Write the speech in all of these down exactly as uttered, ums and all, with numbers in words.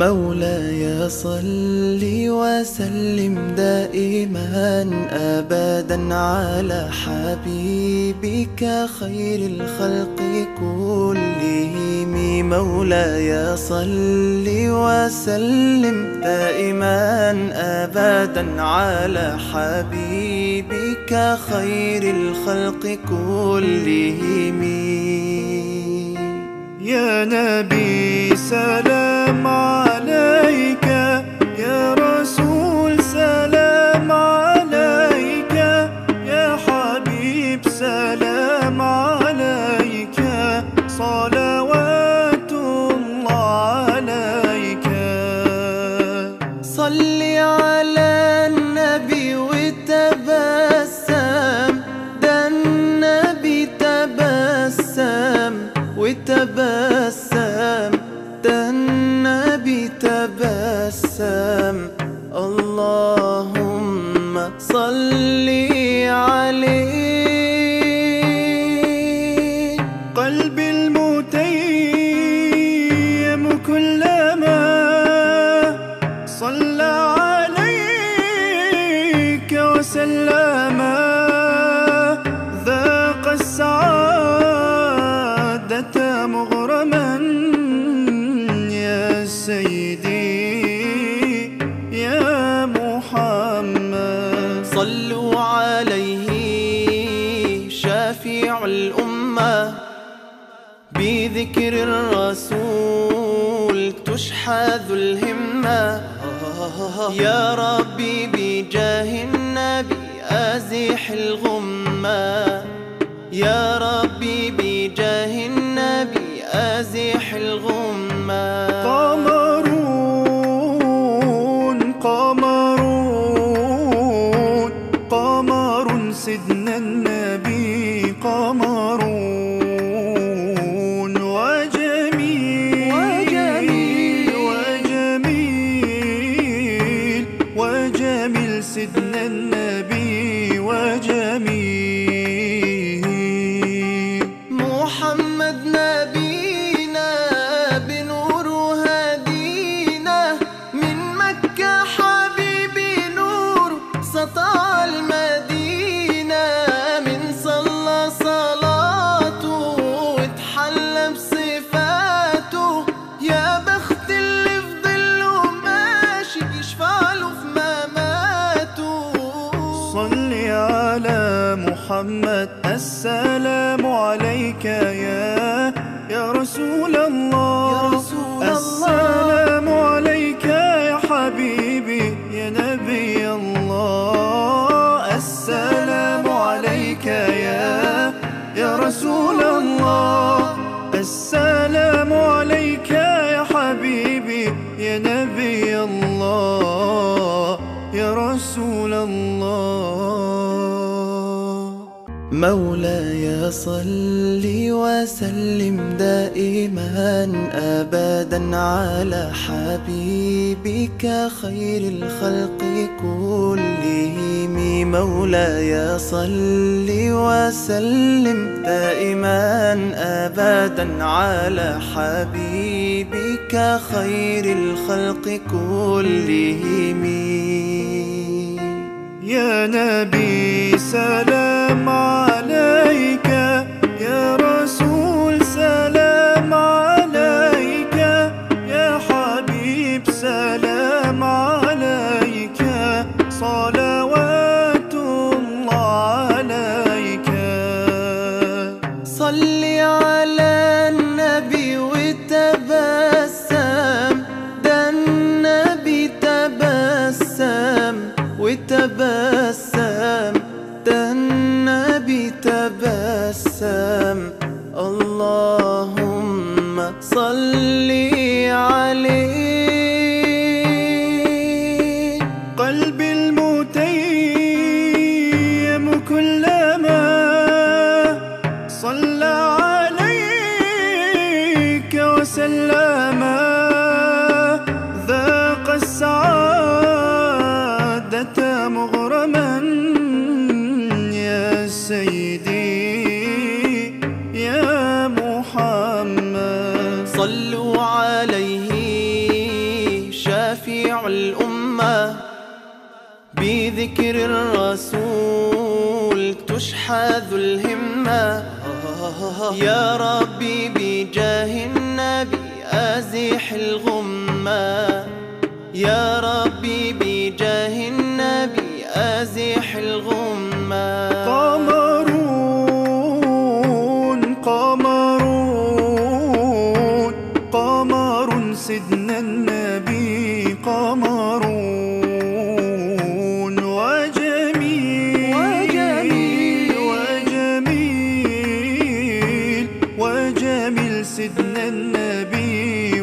مولاي صل وسلم دائما أبدا على حبيبك خير الخلق كلهم. مولاي صل وسلم دائما أبدا على حبيبك خير الخلق كلهم. يا نبي سلام عليك، يا رسول سلام عليك، يا حبيب سلام عليك، صلوات الله عليك. صل على النبي وتبسم، ده النبي تبسم وتبسم، ده النبي تبسم. اللهم صل عليه. قلبي المتيم كلما صلى عليك وسلم ذاق السعادة مغرما. يا سيدي يا محمد صلوا عليه شافع الأمة، بذكر الرسول تشحذ الهمة. يا ربي بجاه النبي أزح الغمة، يا ربي بجاه النبي أزح الغمة. قمرون قمرون قمر سيدنا النبي، قمرون وجميل وجميل وجميل وجميل سيدنا النبي وجميل. محمد نبينا بنور هدينا، من مكة حبيبي نور سطع المدينة. من صلى صلاته واتحلى بصفاته، يا بخت اللي في ظله ماشي يشفع له في مماته. صل على محمد السلام عليك يا يا رسول الله، يا رسول السلام عليك يا حبيبي يا نبي الله. السلام عليك يا يا رسول الله، السلام عليك يا حبيبي يا نبي الله يا رسول الله. مولاي صل وسلم دائما أبدا على حبيبك خير الخلق كلهم. مولاي صل وسلم دائما أبدا على حبيبك خير الخلق كلهم. يا نبي سلام عليك، يا رسول سلام عليك، يا حبيب سلام عليك، صلوات الله عليك. صل على النبي وتبسم، ده النبي تبسم وتبسم، ده النبي تبسم. اللهم صل عليه. قلبي المتيم كلما صلى عليك وسلم ذاق السعادة مغرما. يا سيدي يا محمد صلوا عليه تشحذ الهمة. يا ربي بجاه النبي أزيح الغمة. يا ربي بجاه النبي أزيح الغمة. قمرون قمرون قمر سيدنا النبي قمرون وجميل وجميل وجميل وجميل سيدنا النبي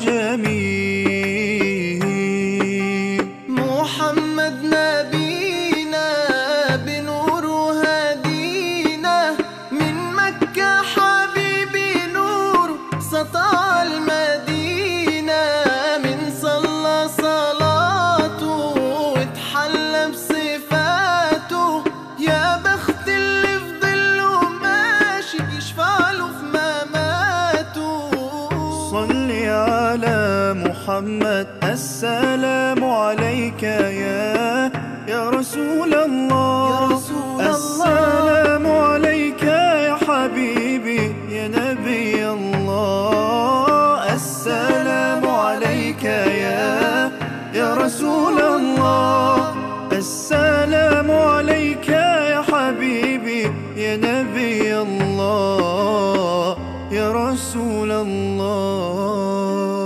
وجميل. محمد نبينا بنور هدينا من مكة حبيبي نور سطع المدينة. من صلى صلاته واتحلى بصفاته يا بخت اللي في ظله ماشي يشفع له في مماته. صلي على محمد السلام عليك يا يا رسول الله. يا رسول السلام عليك يا حبيبي يا نبي الله. السلام عليك يا يا رسول الله. السلام عليك يا حبيبي يا نبي الله يا رسول الله.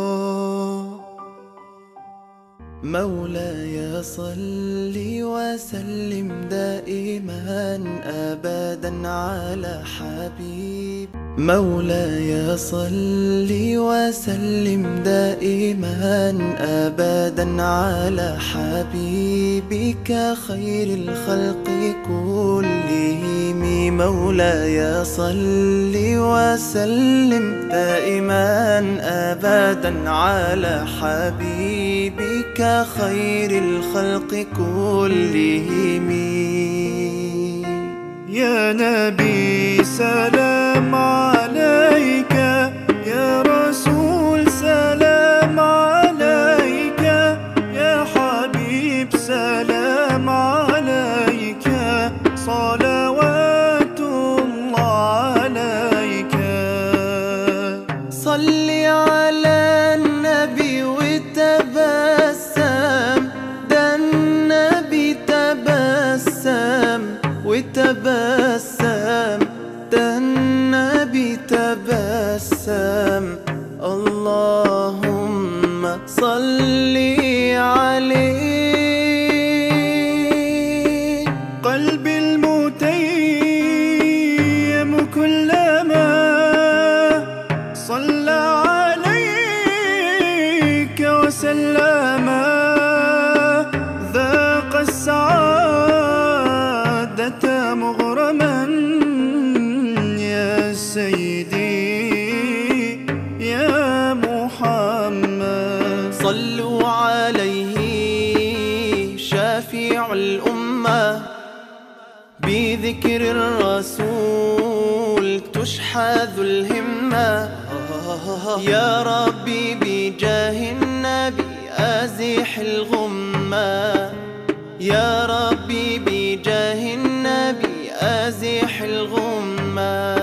مولاي صل وسلم دائما أبدا على حبيب. مولاي صل وسلم دائما أبدا على حبيبك خير الخلق كلهم. مولاي صل وسلم دائما أبدا على حبيبك خير الخلق كلهم. يا نبي سلام عليك. يا رسول سلام عليك. يا حبيب سلام عليك. صلوات الله عليك. صل على النبي وتبسم. ده النبي تبسم وتبسم. ده النبي تبسم. اللهم صل عليه. قلبي المتيم كلما صلى عليك وسلم ذاق السعادة مغرما. يا سيدي يا محمد. صلوا عليه شافع الأمة. بذكر الرسول تشحذ الهمة. يا ربي بجاه النبي أزيح الغمة. يا ربي بجاه النبي أزيح الغمة.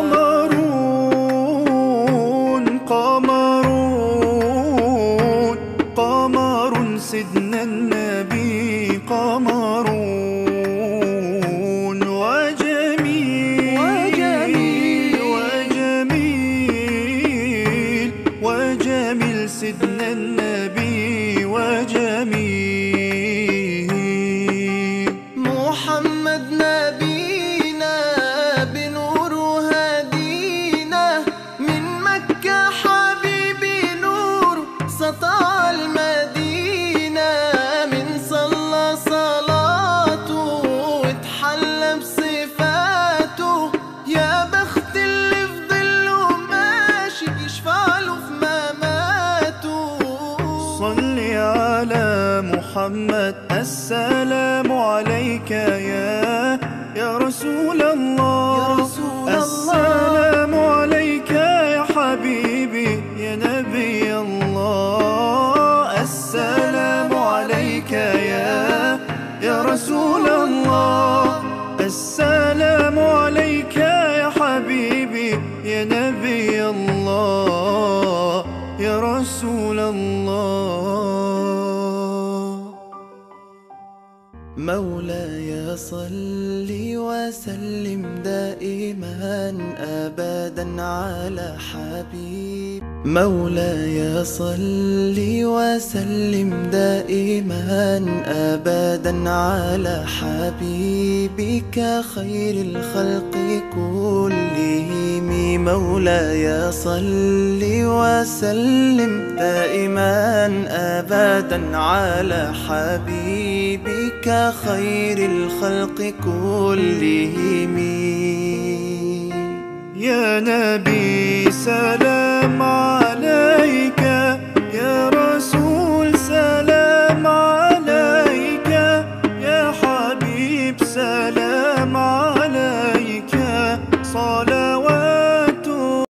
قمرون قمرون قمر سيدنا النبي قمرون وجميل وجميل وجميل وجميل سيدنا النبي وجميل. محمد نبينا بنور هدينا من مكة حبيبي نور سطع المدينة. من صلى صلاته واتحلى بصفاته يا بخت اللي في ظله ماشي يشفع له في مماته. صلي على محمد السلام عليك يا يا رسول الله. يا رسول الله. السلام عليك يا حبيبي يا نبي الله. السلام عليك يا يا رسول الله. السلام يا نبي الله يا رسول الله. مولاي صل وسلم دائما أبدا على حبيب مولاي صل وسلم دائما أبدا على حبيبك خير الخلق كلهم. مولاي صل وسلم دائما أبدا على حبيبك خير الخلق كلهم. يا نبي سلام